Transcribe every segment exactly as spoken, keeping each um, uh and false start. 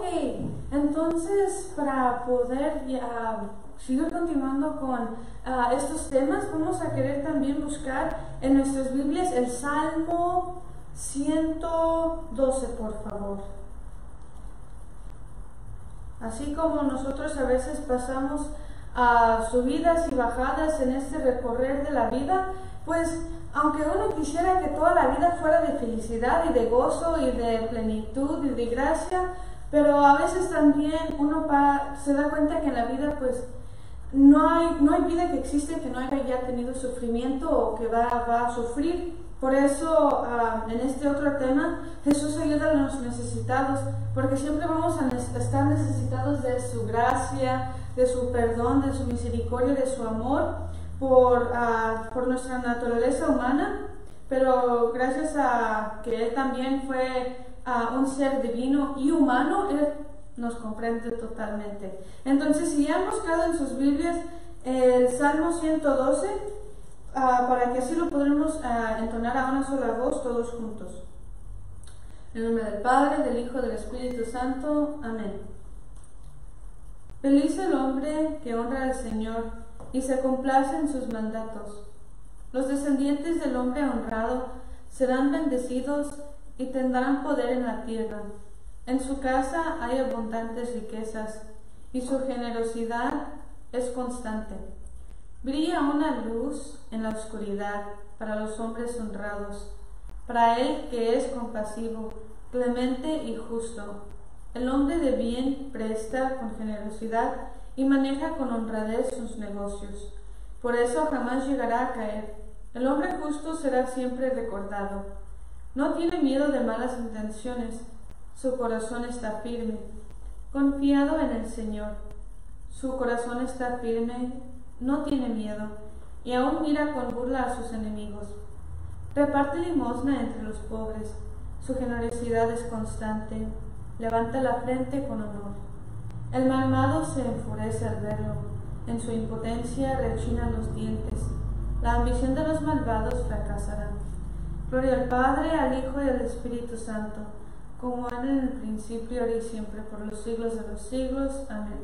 Ok, entonces para poder ya seguir continuando con uh, estos temas, vamos a querer también buscar en nuestras Biblias el Salmo ciento doce, por favor. Así como nosotros a veces pasamos uh, subidas y bajadas en este recorrer de la vida, pues aunque uno quisiera que toda la vida fuera de felicidad y de gozo y de plenitud y de gracia, pero a veces también uno pa, se da cuenta que en la vida pues no hay, no hay vida que existe que no haya ya tenido sufrimiento o que va, va a sufrir. Por eso uh, en este otro tema Jesús ayuda a los necesitados, porque siempre vamos a estar necesitados de su gracia, de su perdón, de su misericordia, de su amor por, uh, por nuestra naturaleza humana, pero gracias a que Él también fue uh, un ser divino y humano, Él nos comprende totalmente. Entonces, si han buscado en sus Biblias el Salmo ciento doce, uh, para que así lo podamos uh, entonar a una sola voz todos juntos. En nombre del Padre, del Hijo y del Espíritu Santo. Amén. Feliz el hombre que honra al Señor y se complace en sus mandatos. Los descendientes del hombre honrado serán bendecidos y tendrán poder en la tierra. En su casa hay abundantes riquezas y su generosidad es constante. Brilla una luz en la oscuridad para los hombres honrados, para él que es compasivo, clemente y justo. El hombre de bien presta con generosidad y maneja con honradez sus negocios. Por eso jamás llegará a caer. El hombre justo será siempre recordado. No tiene miedo de malas intenciones. Su corazón está firme, confiado en el Señor. Su corazón está firme, no tiene miedo, y aún mira con burla a sus enemigos. Reparte limosna entre los pobres, su generosidad es constante, levanta la frente con honor. El malvado se enfurece al verlo, en su impotencia rechinan los dientes. La ambición de los malvados fracasará. Gloria al Padre, al Hijo y al Espíritu Santo, como era en el principio, ahora y siempre, por los siglos de los siglos. Amén.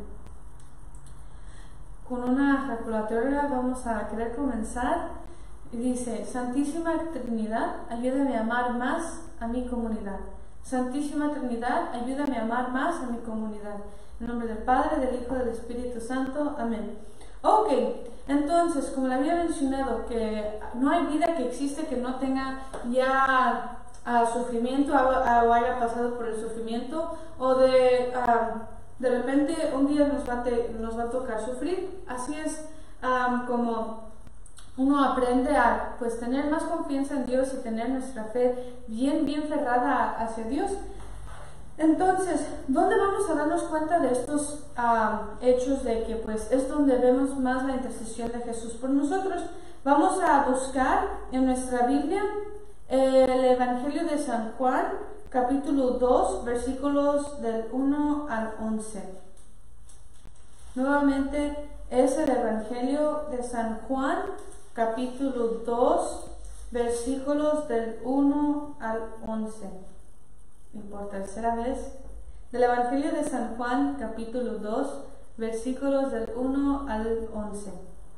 Con una ejaculatoria vamos a querer comenzar. Y dice: Santísima Trinidad, ayúdame a amar más a mi comunidad. Santísima Trinidad, ayúdame a amar más a mi comunidad. En nombre del Padre, del Hijo y del Espíritu Santo. Amén. Ok, entonces, como le había mencionado, que no hay vida que existe que no tenga ya a sufrimiento o haya pasado por el sufrimiento, o de uh, de repente un día nos va, te, nos va a tocar sufrir. Así es um, como uno aprende a pues tener más confianza en Dios y tener nuestra fe bien bien cerrada hacia Dios. Entonces, ¿dónde vamos a darnos cuenta de estos um, hechos de que pues es donde vemos más la intercesión de Jesús por nosotros? Vamos a buscar en nuestra Biblia el Evangelio de San Juan, capítulo dos, versículos del uno al once. Nuevamente es el Evangelio de San Juan, capítulo dos, versículos del uno al once. Y por tercera vez, del Evangelio de San Juan, capítulo dos, versículos del uno al once.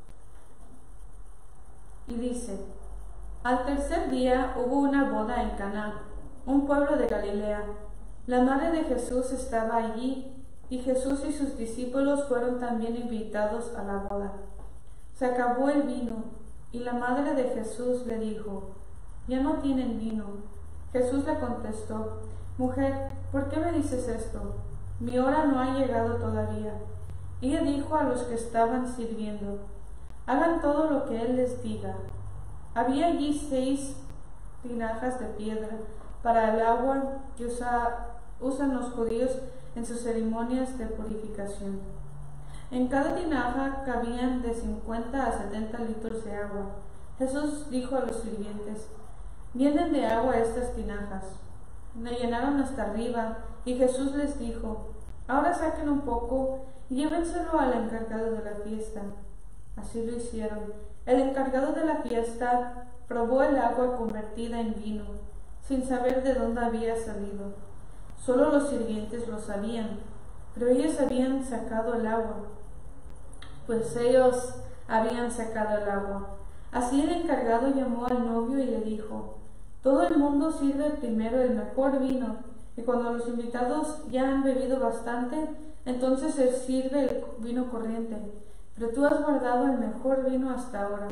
Y dice: Al tercer día hubo una boda en Caná, un pueblo de Galilea. La madre de Jesús estaba allí, y Jesús y sus discípulos fueron también invitados a la boda. Se acabó el vino, y la madre de Jesús le dijo: Ya no tienen vino. Jesús le contestó: Mujer, ¿por qué me dices esto? Mi hora no ha llegado todavía. Ella dijo a los que estaban sirviendo: Hagan todo lo que él les diga. Había allí seis tinajas de piedra para el agua que usa, usan los judíos en sus ceremonias de purificación. En cada tinaja cabían de cincuenta a setenta litros de agua. Jesús dijo a los sirvientes: Llenen de agua estas tinajas. La llenaron hasta arriba, y Jesús les dijo: Ahora saquen un poco y llévenselo al encargado de la fiesta. Así lo hicieron. El encargado de la fiesta probó el agua convertida en vino, sin saber de dónde había salido. Solo los sirvientes lo sabían, pero ellos habían sacado el agua. Pues ellos habían sacado el agua. Así el encargado llamó al novio y le dijo: todo el mundo sirve primero el mejor vino, y cuando los invitados ya han bebido bastante, entonces se sirve el vino corriente, pero tú has guardado el mejor vino hasta ahora.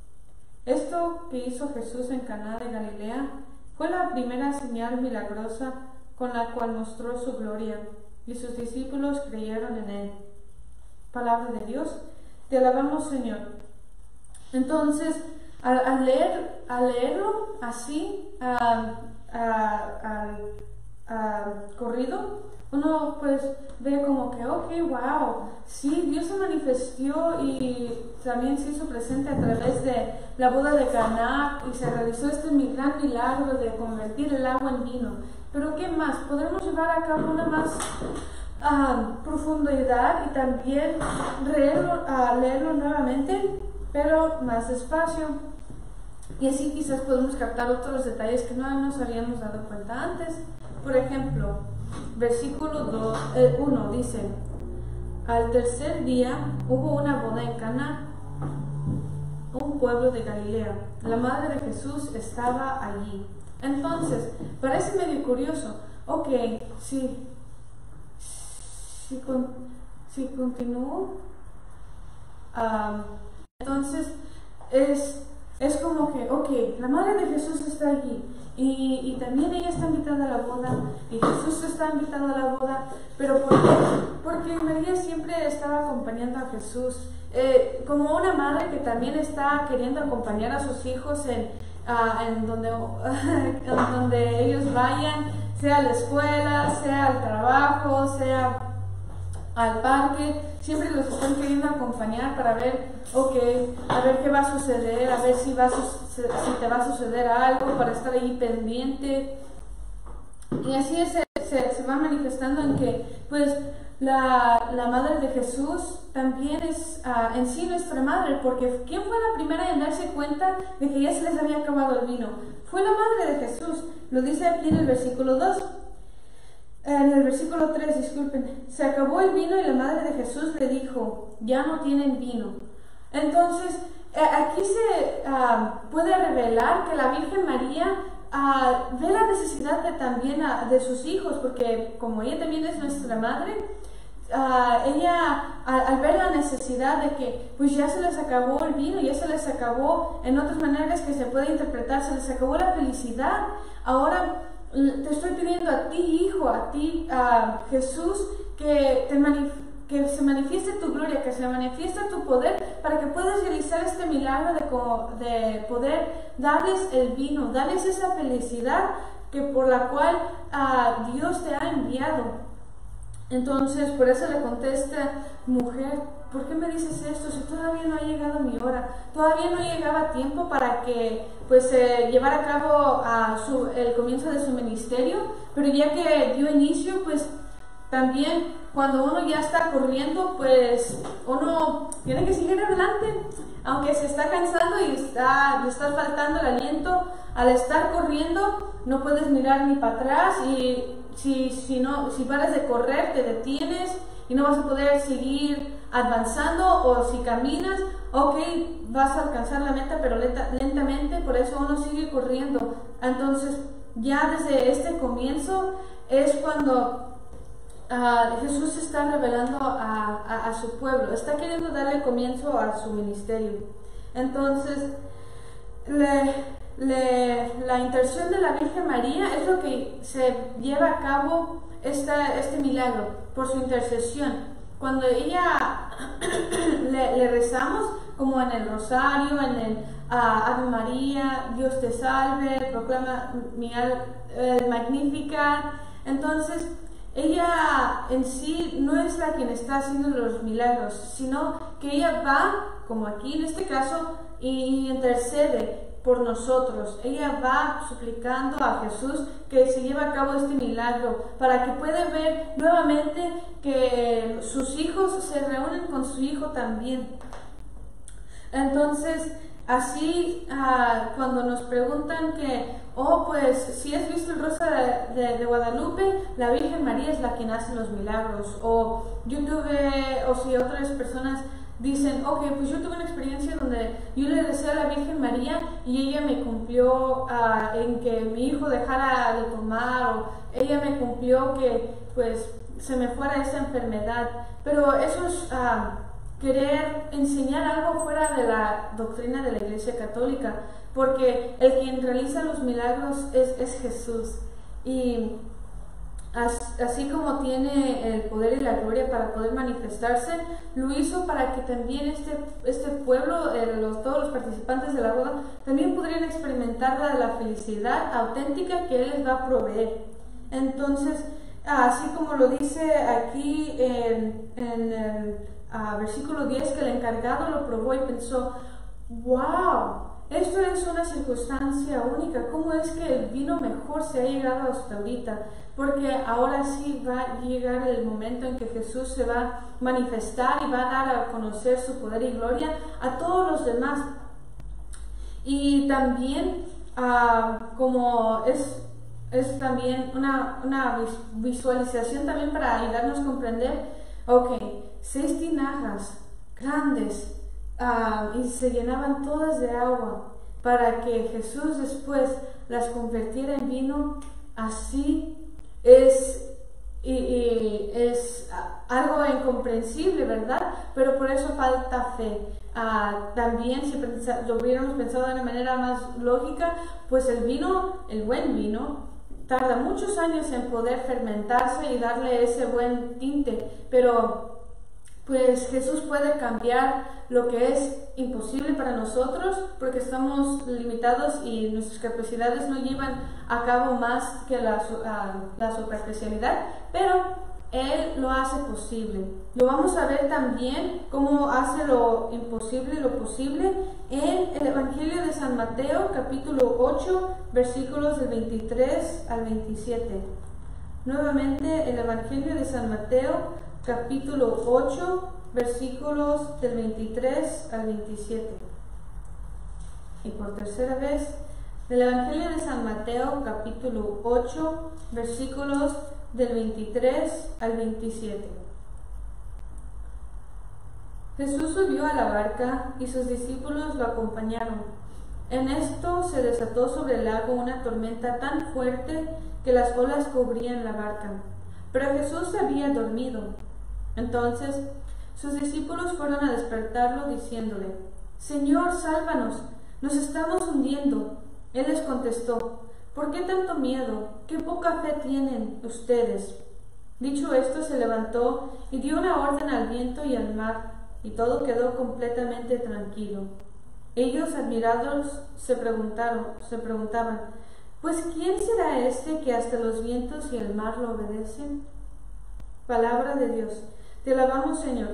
Esto que hizo Jesús en Caná de Galilea fue la primera señal milagrosa con la cual mostró su gloria, y sus discípulos creyeron en él. Palabra de Dios, te alabamos, Señor. Entonces, al, al, leer, al leerlo así, a, a, a, a corrido, uno pues ve como que, ok, wow, sí, Dios se manifestó y también se hizo presente a través de la boda de Caná y se realizó este gran milagro de convertir el agua en vino. Pero ¿qué más? Podremos llevar a cabo una más uh, profundidad y también leerlo, uh, leerlo nuevamente, pero más despacio. Y así quizás podemos captar otros detalles que no nos habíamos dado cuenta antes. Por ejemplo, versículo dos, eh, uno dice: al tercer día hubo una boda en Caná, un pueblo de Galilea. La madre de Jesús estaba allí. Entonces, parece medio curioso. Ok, si, si, con, si continúo, um, entonces es, es como que, ok, la madre de Jesús está allí. Y, y también ella está invitada a la boda, y Jesús está invitado a la boda. ¿Pero por qué? Porque María siempre estaba acompañando a Jesús, eh, como una madre que también está queriendo acompañar a sus hijos en, uh, en, donde, en donde ellos vayan, sea a la escuela, sea al trabajo, sea al parque. Siempre los están queriendo acompañar para ver, ok, a ver qué va a suceder, a ver si, va a si te va a suceder algo, para estar ahí pendiente. Y así es, se, se, se va manifestando en que, pues, la, la madre de Jesús también es uh, en sí nuestra madre, porque ¿quién fue la primera en darse cuenta de que ya se les había acabado el vino? Fue la madre de Jesús. Lo dice aquí en el versículo dos. En el versículo tres, disculpen, se acabó el vino y la madre de Jesús le dijo: ya no tienen vino. Entonces, eh, aquí se uh, puede revelar que la Virgen María uh, ve la necesidad de, también uh, de sus hijos, porque como ella también es nuestra madre, uh, ella al, al ver la necesidad de que pues ya se les acabó el vino, ya se les acabó, en otras maneras que se puede interpretar, se les acabó la felicidad. Ahora te estoy pidiendo a ti, hijo, a ti, a Jesús, que, te que se manifieste tu gloria, que se manifieste tu poder, para que puedas realizar este milagro de, de poder darles el vino, darles esa felicidad que por la cual uh, Dios te ha enviado. Entonces, por eso le contesta: mujer, ¿por qué me dices esto si todavía no ha llegado mi hora? Todavía no llegaba tiempo para que pues eh, llevara a cabo a su, el comienzo de su ministerio, pero ya que dio inicio, pues también cuando uno ya está corriendo, pues uno tiene que seguir adelante, aunque se está cansando y está, le está faltando el aliento. Al estar corriendo no puedes mirar ni para atrás, y si, si, no, si paras de correr te detienes y no vas a poder seguir avanzando, o si caminas, ok, vas a alcanzar la meta, pero lenta, lentamente, por eso uno sigue corriendo. Entonces, ya desde este comienzo es cuando uh, Jesús está revelando a, a, a su pueblo, está queriendo darle comienzo a su ministerio. Entonces, le, le, la intercesión de la Virgen María es lo que se lleva a cabo esta, este milagro, por su intercesión. Cuando ella le, le rezamos, como en el rosario, en el uh, Ave María, Dios te salve, proclama mi eh, magnífica, entonces ella en sí no es la quien está haciendo los milagros, sino que ella va, como aquí en este caso, y intercede por nosotros. Ella va suplicando a Jesús que se lleve a cabo este milagro, para que pueda ver nuevamente que sus hijos se reúnen con su hijo también. Entonces, así uh, cuando nos preguntan que, oh, pues si has visto el Rosa de, de, de Guadalupe, la Virgen María es la que hace los milagros. O yo tuve, o si otras personas dicen, ok, pues yo tuve una experiencia donde yo le decía a la Virgen María y ella me cumplió uh, en que mi hijo dejara de tomar, o ella me cumplió que pues se me fuera esa enfermedad. Pero eso es uh, querer enseñar algo fuera de la doctrina de la Iglesia Católica, porque el quien realiza los milagros es, es Jesús. Y así como tiene el poder y la gloria para poder manifestarse, lo hizo para que también este, este pueblo, eh, los, todos los participantes de la boda, también podrían experimentar la, la felicidad auténtica que Él les va a proveer. Entonces, así como lo dice aquí en, en el uh, versículo diez, que el encargado lo probó y pensó, wow, esto es una circunstancia única. ¿Cómo es que el vino mejor se ha llegado hasta ahorita? Porque ahora sí va a llegar el momento en que Jesús se va a manifestar y va a dar a conocer su poder y gloria a todos los demás. Y también, uh, como es, es también una, una visualización también para ayudarnos a comprender, ok, seis tinajas grandes, Uh, y se llenaban todas de agua para que Jesús después las convirtiera en vino. Así es, y, y es algo incomprensible, ¿verdad? Pero por eso falta fe. Uh, también si lo hubiéramos pensado de una manera más lógica, pues el vino, el buen vino, tarda muchos años en poder fermentarse y darle ese buen tinte, pero pues Jesús puede cambiar lo que es imposible para nosotros, porque estamos limitados y nuestras capacidades no llevan a cabo más que la, uh, la superespecialidad, pero Él lo hace posible. Lo vamos a ver también cómo hace lo imposible lo posible en el Evangelio de San Mateo, capítulo ocho, versículos del veintitrés al veintisiete. Nuevamente, el Evangelio de San Mateo, capítulo ocho, versículos del veintitrés al veintisiete. Y por tercera vez, del Evangelio de San Mateo, capítulo ocho, versículos del veintitrés al veintisiete. Jesús subió a la barca y sus discípulos lo acompañaron. En esto se desató sobre el lago una tormenta tan fuerte que las olas cubrían la barca, pero Jesús se había dormido. Entonces sus discípulos fueron a despertarlo diciéndole, Señor, sálvanos, nos estamos hundiendo. Él les contestó, ¿por qué tanto miedo? ¿Qué poca fe tienen ustedes? Dicho esto, se levantó y dio una orden al viento y al mar, y todo quedó completamente tranquilo. Ellos, admirados, se preguntaron, se preguntaban, pues ¿quién será este que hasta los vientos y el mar lo obedecen? Palabra de Dios. Te alabamos, Señor.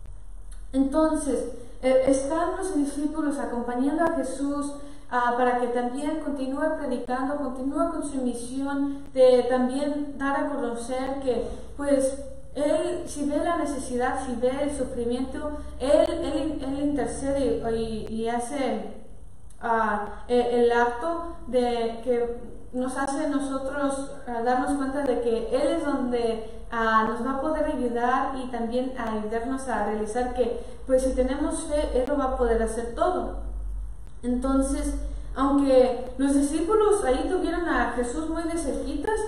Entonces, eh, están los discípulos acompañando a Jesús uh, para que también continúe predicando, continúe con su misión de también dar a conocer que, pues, Él, si ve la necesidad, si ve el sufrimiento, Él, él, él intercede y, y hace uh, el acto de que nos hace nosotros uh, darnos cuenta de que Él es donde Uh, nos va a poder ayudar y también a ayudarnos a realizar que, pues si tenemos fe, Él lo va a poder hacer todo. Entonces, aunque los discípulos ahí tuvieron a Jesús muy de cerquitas,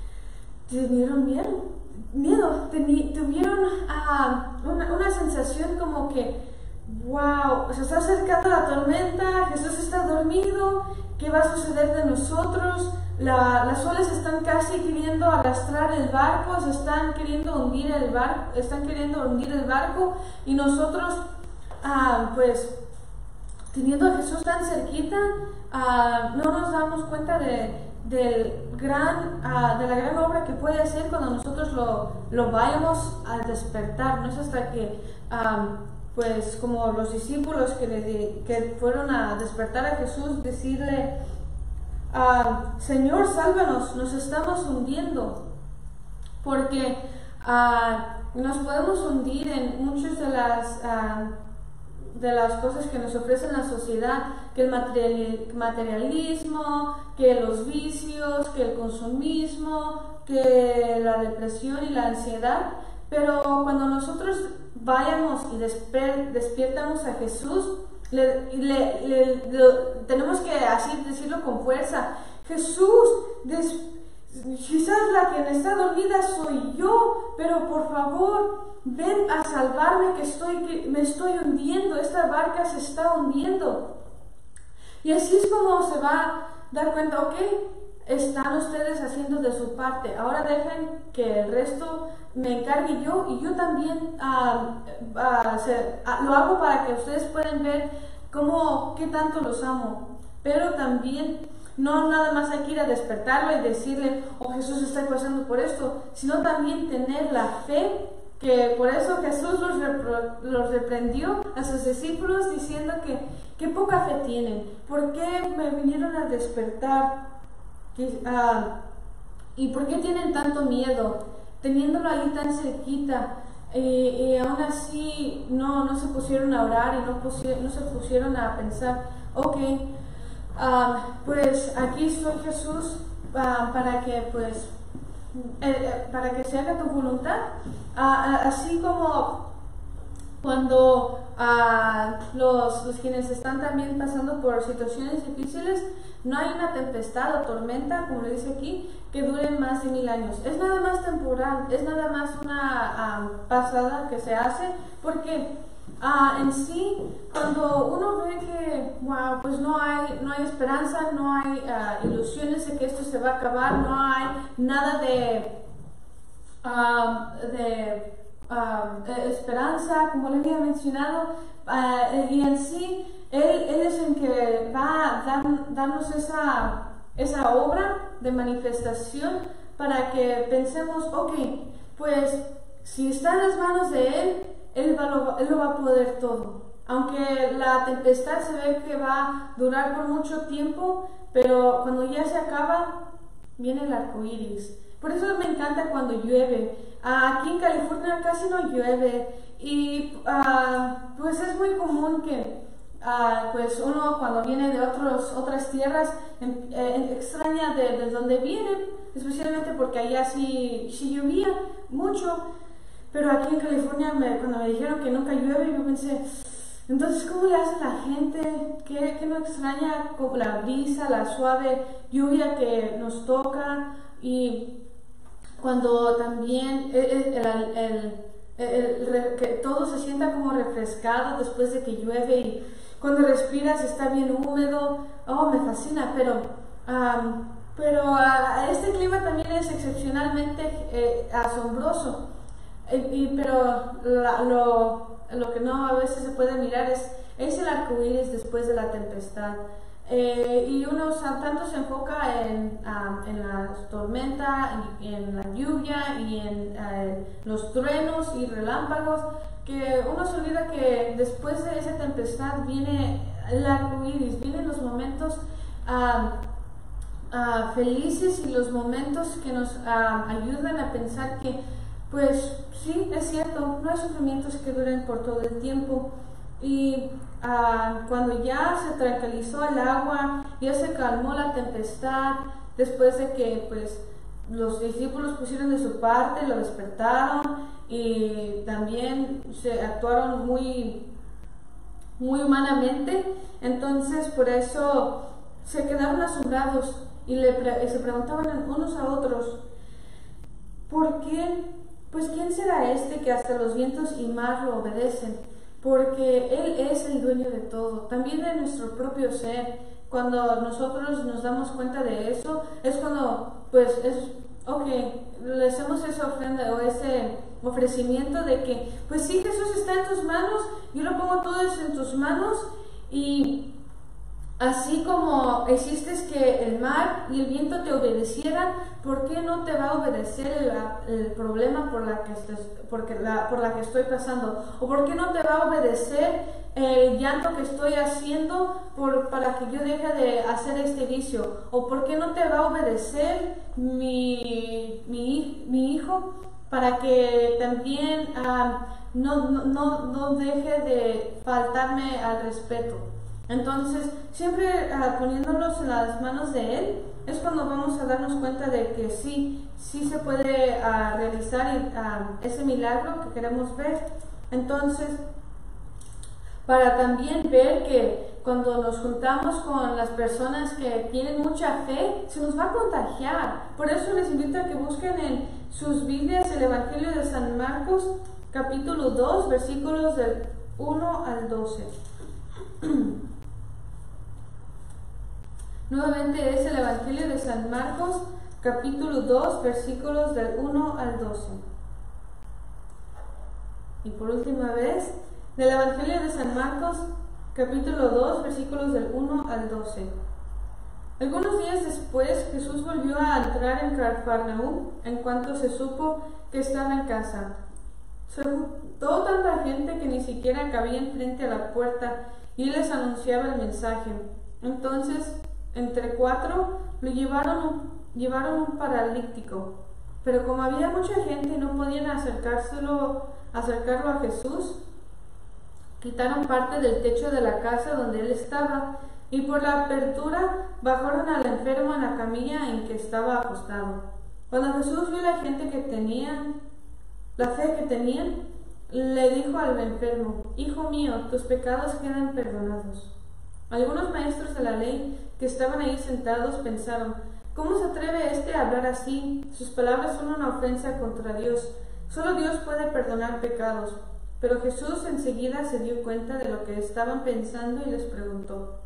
tuvieron miedo, miedo, tuvieron uh, una, una sensación como que, wow, se está acercando la tormenta, Jesús está dormido, ¿qué va a suceder de nosotros? La, las olas están casi queriendo arrastrar el barco, se están queriendo hundir el barco, están queriendo hundir el barco y nosotros, ah, pues, teniendo a Jesús tan cerquita, ah, no nos damos cuenta de, del gran, ah, de la gran obra que puede hacer cuando nosotros lo, lo vayamos a despertar. No es hasta que, ah, pues, como los discípulos que, le, que fueron a despertar a Jesús, decirle, Uh, Señor, sálvanos, nos estamos hundiendo, porque uh, nos podemos hundir en muchas de las uh, de las cosas que nos ofrece la sociedad, que el materialismo, que los vicios, que el consumismo, que la depresión y la ansiedad. Pero cuando nosotros vayamos y despier despiertamos a Jesús, le, le, le, le, tenemos que así decirlo con fuerza: Jesús, quizás la que está dormida soy yo, pero por favor, ven a salvarme, que, estoy, que me estoy hundiendo, esta barca se está hundiendo. Y así es como se va a dar cuenta: ok, están ustedes haciendo de su parte, ahora dejen que el resto me encargue yo, y yo también uh, uh, se, uh, lo hago para que ustedes puedan ver cómo, qué tanto los amo. Pero también no nada más hay que ir a despertarlo y decirle: oh, Jesús está pasando por esto, sino también tener la fe, que por eso Jesús los, repro, los reprendió a sus discípulos diciendo que qué poca fe tienen, ¿por qué me vinieron a despertar? Que, uh, ¿Y por qué tienen tanto miedo? Teniéndolo ahí tan cerquita, y, y aún así no, no se pusieron a orar y no, pusieron, no se pusieron a pensar: ok, uh, pues aquí estoy, Jesús, uh, para que pues eh, para que se haga tu voluntad. Uh, así como cuando uh, los, los quienes están también pasando por situaciones difíciles, no hay una tempestad o tormenta, como le dice aquí, que dure más de mil años. Es nada más temporal, es nada más una uh, pasada que se hace, porque uh, en sí, cuando uno ve que wow, pues no hay, no hay esperanza, no hay uh, ilusiones de que esto se va a acabar, no hay nada de, uh, de uh, esperanza, como le había mencionado, uh, y en sí, Él, él es el que va a dar, darnos esa, esa obra de manifestación para que pensemos: ok, pues si está en las manos de Él, Él, va, lo, él lo va a poder todo. Aunque la tempestad se ve que va a durar por mucho tiempo, pero cuando ya se acaba, viene el arco iris. Por eso me encanta cuando llueve. Aquí en California casi no llueve, y uh, pues es muy común que Uh, pues uno cuando viene de otros, otras tierras eh, eh, extraña de, de donde viene, especialmente porque allá sí, sí llovía mucho, pero aquí en California me, cuando me dijeron que nunca llueve, yo pensé: entonces ¿cómo le hace la gente? ¿Qué, qué no extraña la brisa, la suave lluvia que nos toca? Y cuando también el, el, el, el, el, el, que todo se sienta como refrescado después de que llueve, y cuando respiras está bien húmedo. Oh, me fascina, pero, um, pero uh, este clima también es excepcionalmente eh, asombroso. Eh, y, pero la, lo, lo que no a veces se puede mirar es, es el arco iris después de la tempestad. Eh, y uno tanto se enfoca en, um, en la tormenta, en, en la lluvia y en uh, los truenos y relámpagos, que uno se olvida que después de esa tempestad viene el arco iris, vienen los momentos uh, uh, felices y los momentos que nos uh, ayudan a pensar que, pues sí, es cierto, no hay sufrimientos que duren por todo el tiempo. Y uh, cuando ya se tranquilizó el agua, ya se calmó la tempestad, después de que pues los discípulos pusieron de su parte, lo despertaron, y también se actuaron muy, muy humanamente, entonces por eso se quedaron asombrados y, le pre y se preguntaban unos a otros: ¿por qué? Pues ¿quién será este que hasta los vientos y mar lo obedecen? Porque Él es el dueño de todo, también de nuestro propio ser. Cuando nosotros nos damos cuenta de eso, es cuando, pues, es, ok, le hacemos esa ofrenda o ese ofrecimiento de que, pues sí, Jesús está en tus manos, yo lo pongo todo eso en tus manos, y así como hiciste que el mar y el viento te obedecieran, ¿por qué no te va a obedecer el, el problema por la, que estés, porque la, por la que estoy pasando? ¿O por qué no te va a obedecer el llanto que estoy haciendo por, para que yo deje de hacer este vicio? ¿O por qué no te va a obedecer mi, mi, mi hijo para que también uh, no, no, no, no deje de faltarme al respeto. Entonces, siempre uh, poniéndolos en las manos de Él, es cuando vamos a darnos cuenta de que sí, sí se puede uh, realizar uh, ese milagro que queremos ver. Entonces, para también ver que cuando nos juntamos con las personas que tienen mucha fe, se nos va a contagiar. Por eso les invito a que busquen en sus Biblias el Evangelio de San Marcos, capítulo dos, versículos del uno al doce. Nuevamente es el Evangelio de San Marcos, capítulo dos, versículos del uno al doce. Y por última vez, del Evangelio de San Marcos, capítulo dos, versículos del uno al doce. Algunos días después, Jesús volvió a entrar en Cafarnaúm en cuanto se supo que estaba en casa. Se juntó tanta gente que ni siquiera cabían frente a la puerta y él les anunciaba el mensaje. Entonces, entre cuatro, lo llevaron, llevaron un paralítico. Pero como había mucha gente y no podían acercárselo, acercarlo a Jesús, quitaron parte del techo de la casa donde él estaba y por la apertura bajaron al enfermo en la camilla en que estaba acostado. Cuando Jesús vio la gente que tenían, la fe que tenían, le dijo al enfermo: Hijo mío, tus pecados quedan perdonados. Algunos maestros de la ley que estaban ahí sentados pensaron: ¿cómo se atreve este a hablar así? Sus palabras son una ofensa contra Dios. Solo Dios puede perdonar pecados. Pero Jesús enseguida se dio cuenta de lo que estaban pensando y les preguntó: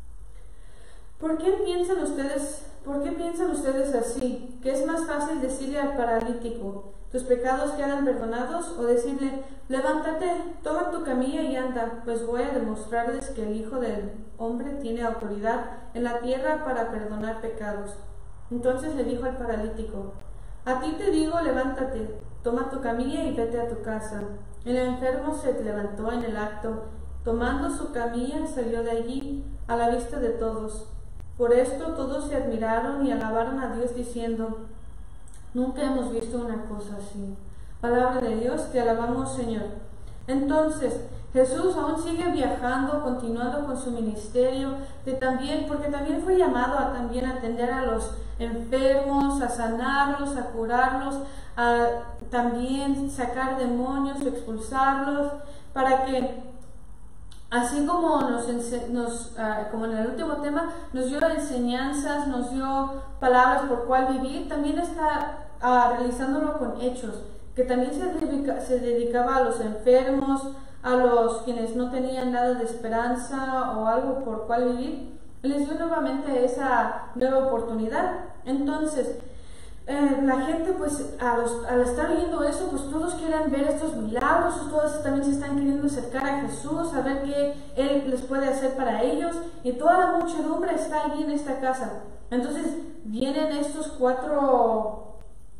¿Por qué piensan ustedes, por qué piensan ustedes así? ¿Que es más fácil decirle al paralítico: tus pecados quedan perdonados? O decirle: levántate, toma tu camilla y anda, pues voy a demostrarles que el Hijo del Hombre tiene autoridad en la tierra para perdonar pecados. Entonces le dijo al paralítico: a ti te digo, levántate, toma tu camilla y vete a tu casa. El enfermo se levantó en el acto, tomando su camilla salió de allí a la vista de todos. Por esto todos se admiraron y alabaron a Dios diciendo: nunca hemos visto una cosa así. Palabra de Dios, te alabamos, Señor. Entonces, Jesús aún sigue viajando, continuando con su ministerio, de también, porque también fue llamado a también atender a los enfermos, a sanarlos, a curarlos, a también sacar demonios, expulsarlos, para que así como nos, nos uh, como en el último tema nos dio enseñanzas, nos dio palabras por cuál vivir, también está uh, realizándolo con hechos, que también se, dedica, se dedicaba a los enfermos, a los quienes no tenían nada de esperanza o algo por cuál vivir. Les dio nuevamente esa nueva oportunidad. Entonces, eh, la gente, pues, a los, al estar viendo eso, pues todos quieren ver estos milagros, todos también se están queriendo acercar a Jesús, a ver qué Él les puede hacer para ellos, y toda la muchedumbre está allí en esta casa. Entonces, vienen estos cuatro,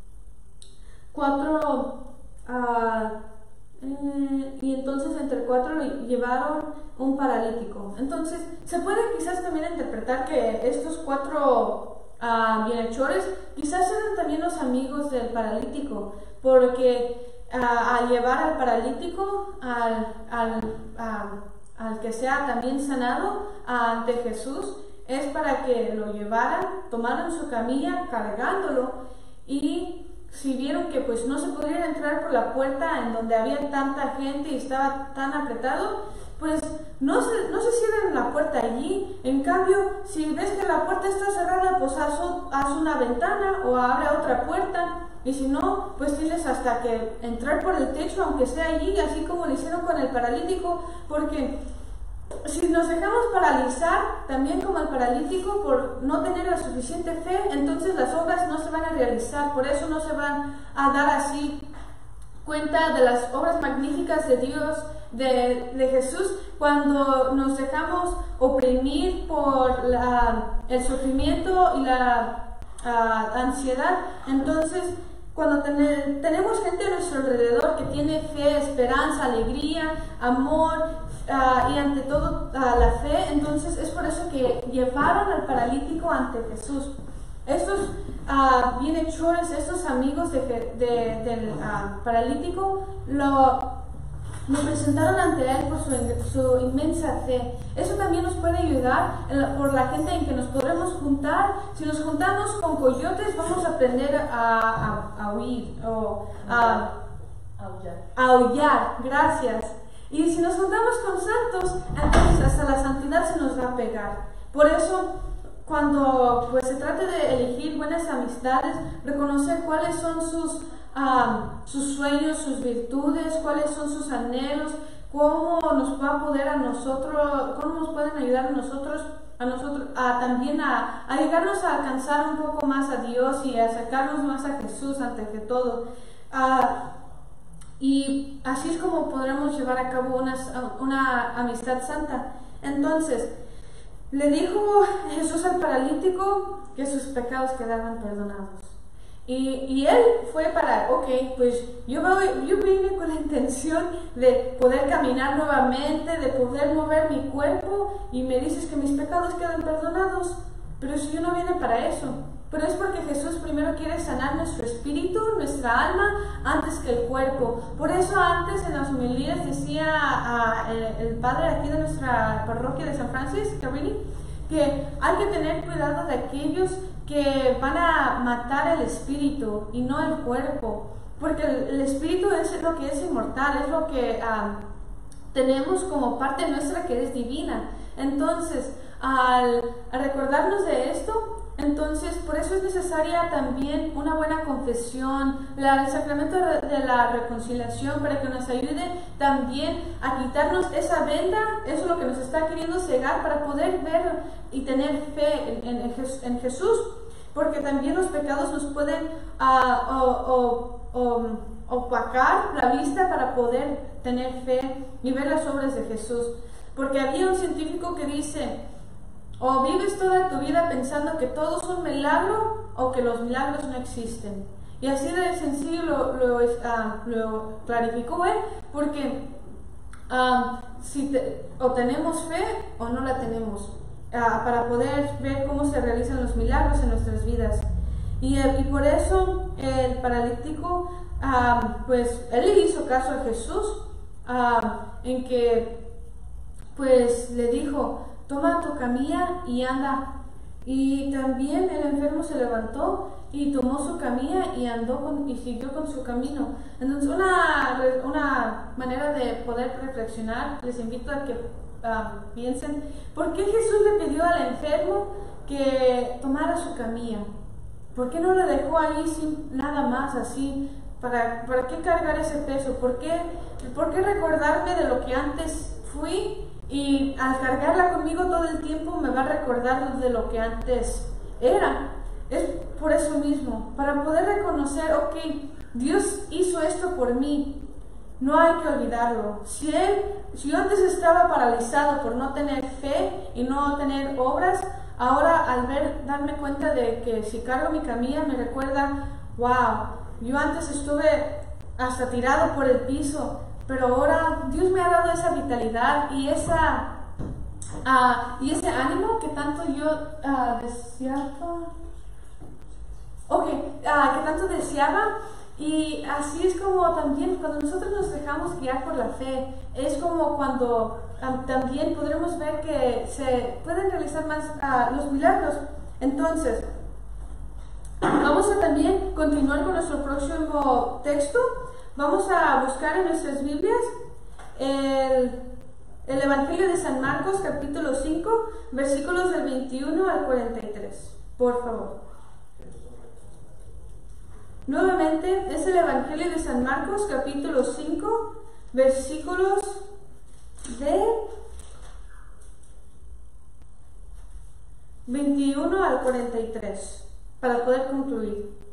cuatro, uh, eh, y entonces entre cuatro le llevaron un paralítico. Entonces, se puede quizás también interpretar que estos cuatro Uh, bienhechores quizás eran también los amigos del paralítico, porque uh, al llevar al paralítico al, al, uh, al que sea también sanado uh, ante Jesús, es para que lo llevaran, tomaran su camilla cargándolo, y si vieron que pues no se podía entrar por la puerta en donde había tanta gente y estaba tan apretado, pues no se, no se cierren la puerta allí. En cambio, si ves que la puerta está cerrada, pues haz, haz una ventana o abre otra puerta, y si no, pues tienes hasta que entrar por el techo, aunque sea allí, así como lo hicieron con el paralítico, porque si nos dejamos paralizar, también como el paralítico, por no tener la suficiente fe, entonces las obras no se van a realizar, por eso no se van a dar así cuenta de las obras magníficas de Dios, de, de Jesús, cuando nos dejamos oprimir por la, el sufrimiento y la uh, ansiedad. Entonces, cuando ten, tenemos gente a nuestro alrededor que tiene fe, esperanza, alegría, amor, uh, y ante todo uh, la fe, entonces es por eso que llevaron al paralítico ante Jesús. Estos uh, bienhechores, estos amigos de, de, del uh, paralítico, lo me presentaron ante Él por su, su inmensa fe. Eso también nos puede ayudar la, por la gente en que nos podremos juntar. Si nos juntamos con coyotes, vamos a aprender a, a, a huir o a aullar. a aullar. Gracias. Y si nos juntamos con santos, entonces hasta la santidad se nos va a pegar. Por eso, cuando pues, se trata de elegir buenas amistades, reconocer cuáles son sus Um, sus sueños, sus virtudes, cuáles son sus anhelos, cómo nos va a poder a nosotros, cómo nos pueden ayudar a nosotros, a nosotros a, también a, a ayudarnos a alcanzar un poco más a Dios y a acercarnos más a Jesús antes que todo. Uh, y así es como podremos llevar a cabo una, una amistad santa. Entonces, le dijo Jesús al paralítico que sus pecados quedaban perdonados. Y, y él fue para, ok, pues yo, voy, yo vine con la intención de poder caminar nuevamente, de poder mover mi cuerpo, y me dices que mis pecados quedan perdonados, pero si yo no vine para eso. Pero es porque Jesús primero quiere sanar nuestro espíritu, nuestra alma, antes que el cuerpo. Por eso antes en las homilías decía a, a, el, el padre aquí de nuestra parroquia de San Francisco, Carini, que hay que tener cuidado de aquellos que van a matar el espíritu y no el cuerpo, porque el, el espíritu es lo que es inmortal, es lo que um, tenemos como parte nuestra que es divina. Entonces, al, al recordarnos de esto, entonces por eso es necesaria también una buena confesión, la, el sacramento de la reconciliación, para que nos ayude también a quitarnos esa venda, eso es lo que nos está queriendo cegar, para poder ver y tener fe en, en, en Jesús, porque también los pecados nos pueden uh, o, o, o, opacar la vista para poder tener fe y ver las obras de Jesús. Porque había un científico que dice: o vives toda tu vida pensando que todo es un milagro, o que los milagros no existen. Y así de sencillo lo, lo, uh, lo clarificó él, porque uh, si te, o tenemos fe o no la tenemos, uh, para poder ver cómo se realizan los milagros en nuestras vidas. Y, uh, y por eso el paralítico, uh, pues él le hizo caso a Jesús, uh, en que pues le dijo: toma tu camilla y anda. Y también el enfermo se levantó y tomó su camilla y andó con, y siguió con su camino. Entonces, una, una manera de poder reflexionar, les invito a que uh, piensen: ¿por qué Jesús le pidió al enfermo que tomara su camilla? ¿Por qué no le dejó ahí sin nada más así? ¿Para, para qué cargar ese peso? ¿Por qué, ¿Por qué recordarme de lo que antes fui? Y al cargarla conmigo todo el tiempo me va a recordar de lo que antes era. Es por eso mismo, para poder reconocer, ok, Dios hizo esto por mí, no hay que olvidarlo. Si Él, si yo antes estaba paralizado por no tener fe y no tener obras, ahora al ver, darme cuenta de que si cargo mi camilla me recuerda: wow, yo antes estuve hasta tirado por el piso, pero ahora Dios me ha dado esa vitalidad y, esa, uh, y ese ánimo que tanto yo uh, deseaba. Ok, uh, que tanto deseaba. Y así es como también cuando nosotros nos dejamos guiar por la fe, es como cuando um, también podremos ver que se pueden realizar más uh, los milagros. Entonces, vamos a también continuar con nuestro próximo texto. Vamos a buscar en nuestras Biblias el, el Evangelio de San Marcos, capítulo cinco, versículos del veintiuno al cuarenta y tres. Por favor. Nuevamente, es el Evangelio de San Marcos, capítulo cinco, versículos de veintiuno al cuarenta y tres, para poder concluir.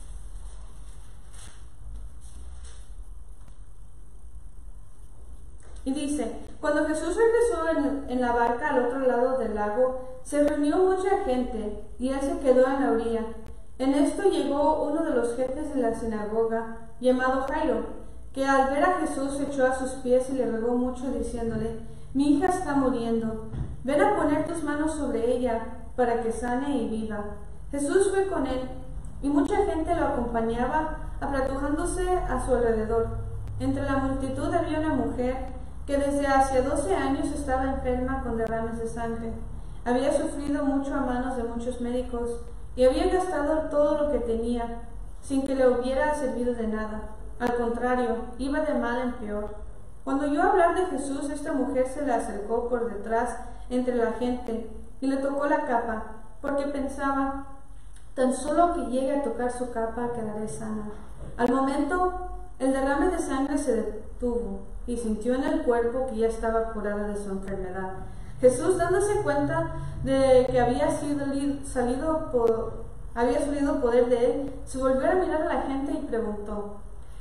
Y dice: cuando Jesús regresó en, en la barca al otro lado del lago, se reunió mucha gente, y él se quedó en la orilla. En esto llegó uno de los jefes de la sinagoga, llamado Jairo, que al ver a Jesús se echó a sus pies y le rogó mucho, diciéndole: mi hija está muriendo, ven a poner tus manos sobre ella, para que sane y viva. Jesús fue con él, y mucha gente lo acompañaba, apretujándose a su alrededor. Entre la multitud había una mujer que desde hace doce años estaba enferma con derrames de sangre. Había sufrido mucho a manos de muchos médicos y había gastado todo lo que tenía, sin que le hubiera servido de nada. Al contrario, iba de mal en peor. Cuando oyó hablar de Jesús, esta mujer se le acercó por detrás entre la gente y le tocó la capa, porque pensaba, tan solo que llegue a tocar su capa quedaré sana. Al momento, el derrame de sangre se detuvo y sintió en el cuerpo que ya estaba curada de su enfermedad. Jesús, dándose cuenta de que había, sido, salido, por, había salido poder de él, se volvió a mirar a la gente y preguntó,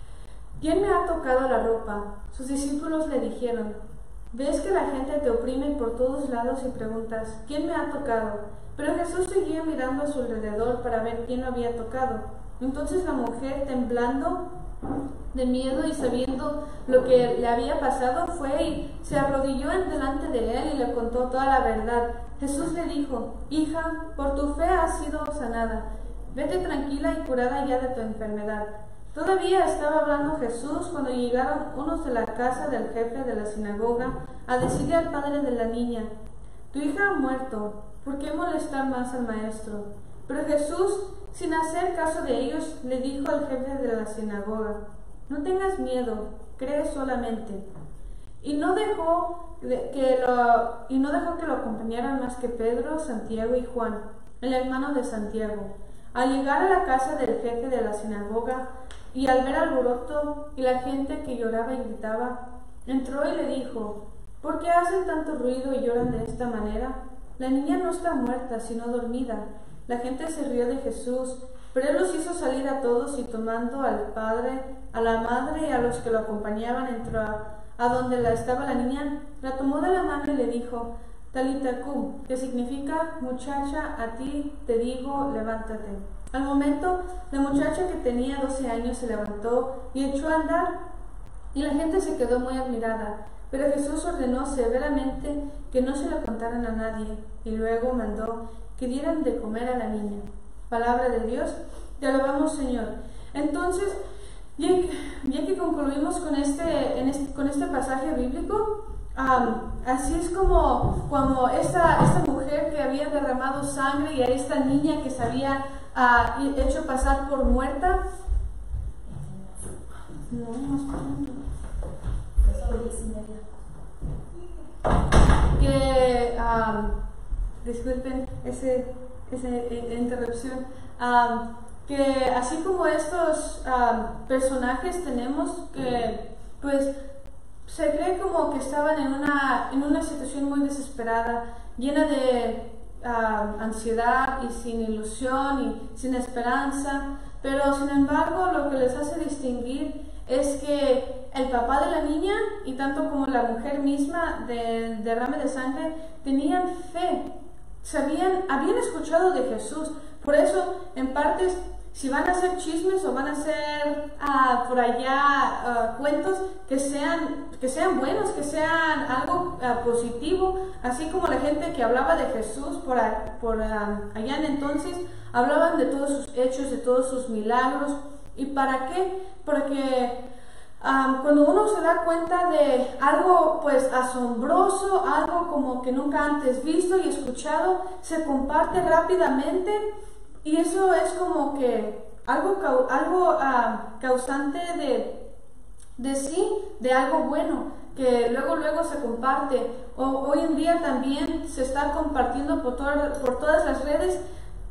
¿quién me ha tocado la ropa? Sus discípulos le dijeron, ¿ves que la gente te oprime por todos lados y preguntas, ¿quién me ha tocado? Pero Jesús seguía mirando a su alrededor para ver quién lo había tocado. Entonces la mujer, temblando de miedo y sabiendo lo que le había pasado, fue y se arrodilló delante de él y le contó toda la verdad. Jesús le dijo, hija, por tu fe has sido sanada. Vete tranquila y curada ya de tu enfermedad. Todavía estaba hablando Jesús cuando llegaron unos de la casa del jefe de la sinagoga a decirle al padre de la niña, tu hija ha muerto, ¿por qué molestar más al maestro? Pero Jesús, sin hacer caso de ellos, le dijo al jefe de la sinagoga, no tengas miedo, cree solamente. Y no dejó que lo, y no dejó que lo acompañaran más que Pedro, Santiago y Juan, el hermano de Santiago. Al llegar a la casa del jefe de la sinagoga, y al ver alboroto y la gente que lloraba y gritaba, entró y le dijo, ¿por qué hacen tanto ruido y lloran de esta manera? La niña no está muerta, sino dormida. La gente se rió de Jesús, pero él los hizo salir a todos y tomando al padre, a la madre y a los que lo acompañaban, entró a, a donde la estaba la niña, la tomó de la mano y le dijo, Talita cum, que significa, muchacha, a ti te digo, levántate. Al momento, la muchacha que tenía doce años se levantó y echó a andar, y la gente se quedó muy admirada. Pero Jesús ordenó severamente que no se lo contaran a nadie, y luego mandó que dieran de comer a la niña. Palabra de Dios, te alabamos, Señor. Entonces, ya que, ya que concluimos con este, en este, con este pasaje bíblico, Um, así es como cuando esta, esta mujer que había derramado sangre y a esta niña que se había uh, hecho pasar por muerta, no, más pronto, que, um, disculpen ese, esa interrupción, um, que así como estos um, personajes tenemos que, pues, se cree como que estaban en una, en una situación muy desesperada, llena de uh, ansiedad y sin ilusión y sin esperanza, pero sin embargo lo que les hace distinguir es que el papá de la niña y tanto como la mujer misma del derrame de sangre tenían fe, sabían, habían escuchado de Jesús. Por eso, en partes, si van a hacer chismes o van a hacer uh, por allá uh, cuentos, que sean, que sean buenos, que sean algo uh, positivo, así como la gente que hablaba de Jesús por, a, por uh, allá en entonces, hablaban de todos sus hechos, de todos sus milagros. ¿Y para qué? Porque um, cuando uno se da cuenta de algo pues asombroso, algo como que nunca antes visto y escuchado, se comparte rápidamente. Y eso es como que algo, algo uh, causante de, de sí, de algo bueno, que luego luego se comparte. O, hoy en día también se está compartiendo por, to por todas las redes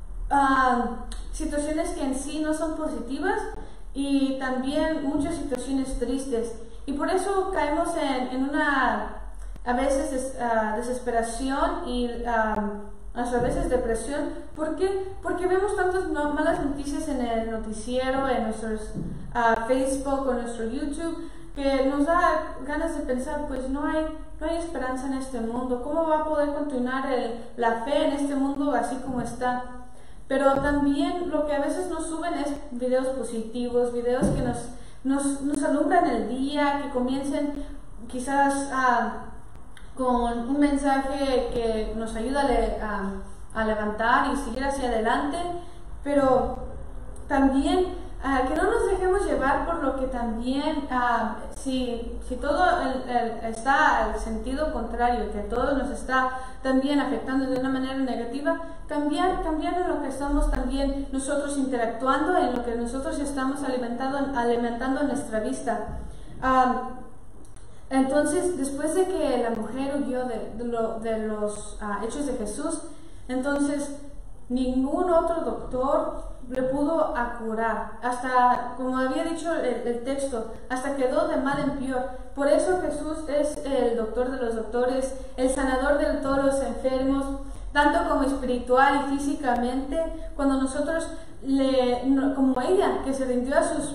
uh, situaciones que en sí no son positivas y también muchas situaciones tristes. Y por eso caemos en, en una, a veces, des, uh, desesperación y uh, a veces depresión. ¿Por qué? Porque vemos tantas no, malas noticias en el noticiero, en nuestros uh, Facebook o nuestro YouTube, que nos da ganas de pensar, pues no hay, no hay esperanza en este mundo. ¿Cómo va a poder continuar el, la fe en este mundo así como está? Pero también lo que a veces nos suben es videos positivos, videos que nos, nos, nos alumbran el día, que comiencen quizás a... con un mensaje que nos ayuda a, a levantar y seguir hacia adelante, pero también uh, que no nos dejemos llevar por lo que también, uh, si, si todo el, el, está al sentido contrario, que todo nos está también afectando de una manera negativa, cambiar, cambiar en lo que estamos también nosotros interactuando, en lo que nosotros estamos alimentando, alimentando nuestra vista. Um, entonces, después de que la mujer huyó de, de, lo, de los uh, hechos de Jesús, entonces ningún otro doctor le pudo curar, hasta, como había dicho el, el texto, hasta quedó de mal en peor. Por eso Jesús es el doctor de los doctores, el sanador de todos los enfermos, tanto como espiritual y físicamente. Cuando nosotros, le, como ella, que se rindió a sus,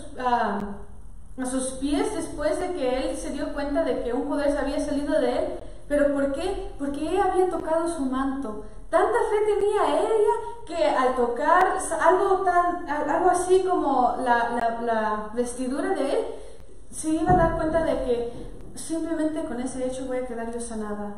uh, a sus pies después de que él se dio cuenta de que un poder se había salido de él. ¿Pero por qué? Porque ella había tocado su manto. Tanta fe tenía ella que al tocar algo, tan, algo así como la, la, la vestidura de él, se iba a dar cuenta de que simplemente con ese hecho voy a quedar yo sanada.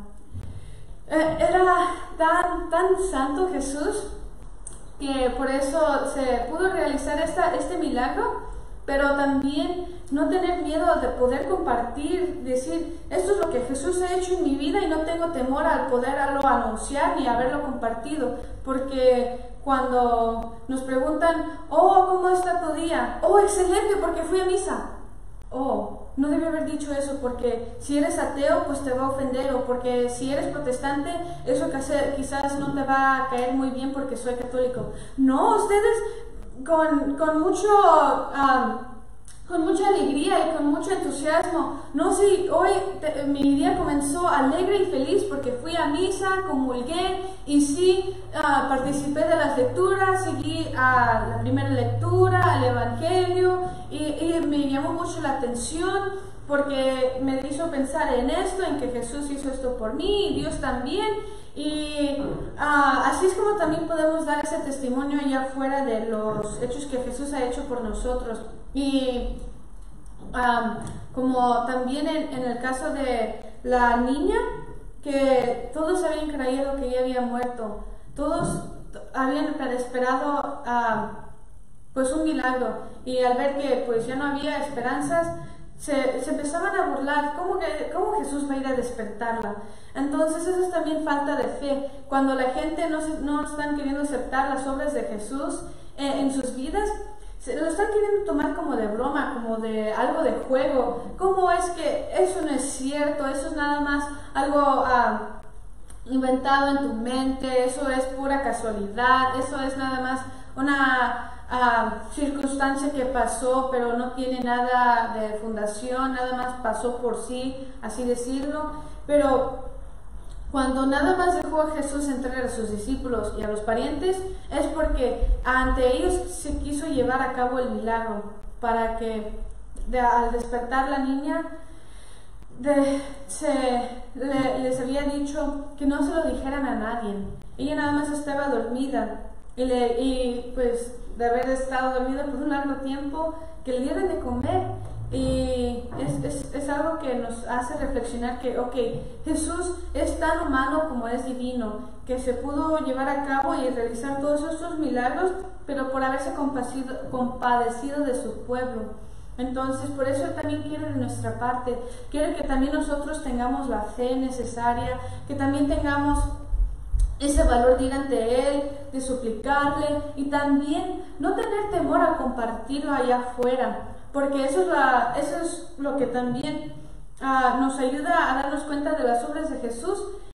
Eh, era tan, tan santo Jesús que por eso se pudo realizar esta, este milagro, pero también no tener miedo de poder compartir, decir, esto es lo que Jesús ha hecho en mi vida y no tengo temor al poderlo anunciar ni haberlo compartido, porque cuando nos preguntan, oh, ¿cómo está tu día? Oh, excelente, porque fui a misa. Oh, no debe haber dicho eso, porque si eres ateo, pues te va a ofender, o porque si eres protestante, eso quizás no te va a caer muy bien porque soy católico. No, ustedes con, con mucho... Um, con mucha alegría y con mucho entusiasmo. No sé, si hoy te, mi día comenzó alegre y feliz porque fui a misa, comulgué y sí uh, participé de las lecturas, seguí a la primera lectura, al Evangelio y, y me llamó mucho la atención porque me hizo pensar en esto, en que Jesús hizo esto por mí y Dios también. Y uh, así es como también podemos dar ese testimonio allá fuera de los hechos que Jesús ha hecho por nosotros. Y um, como también en, en el caso de la niña, que todos habían creído que ella había muerto, todos habían esperado uh, pues un milagro, y al ver que pues ya no había esperanzas, Se, se empezaban a burlar, ¿cómo, que, ¿cómo Jesús va a ir a despertarla? Entonces eso es también falta de fe. Cuando la gente no, no están queriendo aceptar las obras de Jesús eh, en sus vidas, se lo están queriendo tomar como de broma, como de algo de juego. ¿Cómo es que eso no es cierto? Eso es nada más algo uh, inventado en tu mente, eso es pura casualidad, eso es nada más una... Uh, circunstancia que pasó, pero no tiene nada de fundación, nada más pasó por sí, así decirlo. Pero cuando nada más dejó a Jesús entrar a sus discípulos y a los parientes, es porque ante ellos se quiso llevar a cabo el milagro, para que de, al despertar la niña de, se, le, les había dicho que no se lo dijeran a nadie. Ella nada más estaba dormida y, le, y pues de haber estado dormida por un largo tiempo, que le dieran de comer. Y es, es, es algo que nos hace reflexionar que, ok, Jesús es tan humano como es divino, que se pudo llevar a cabo y realizar todos estos milagros, pero por haberse compadecido de su pueblo. Entonces, por eso Él también quiere de nuestra parte, quiere que también nosotros tengamos la fe necesaria, que también tengamos ese valor de ir ante Él, de suplicarle, y también no tener temor al compartirlo allá afuera, porque eso es, la, eso es lo que también uh, nos ayuda a darnos cuenta de las obras de Jesús